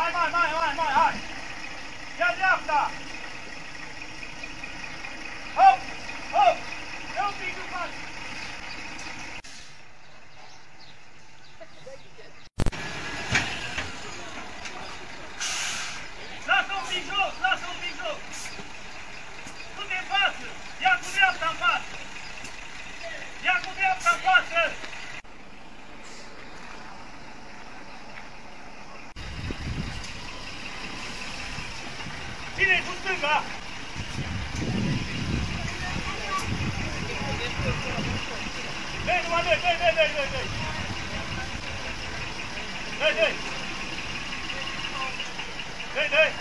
hai! Ia dreapta! Hop! Hop! Ia un pic în față! Lasă un pic jos! Lasă un pic jos! Du-te în față! Ia cu dreapta în față! Ia cu dreapta în față! Ține-i cu stânga! Dă-i numai, dă-i! Dă-i!